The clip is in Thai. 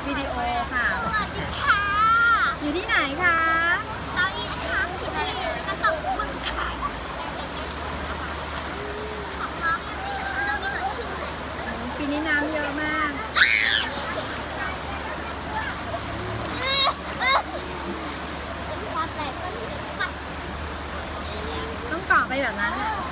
วิดีโอค่ะสวัสดีค่ะอยู่ที่ไหนคะเราอีนะคะที่กระตกบึงขายของน้องนี่นะคะน้องนี่เกิดชื่ออะไรปีนี้น้ำเยอะมากความแปลกต้องเกาะไปแบบนั้นอะ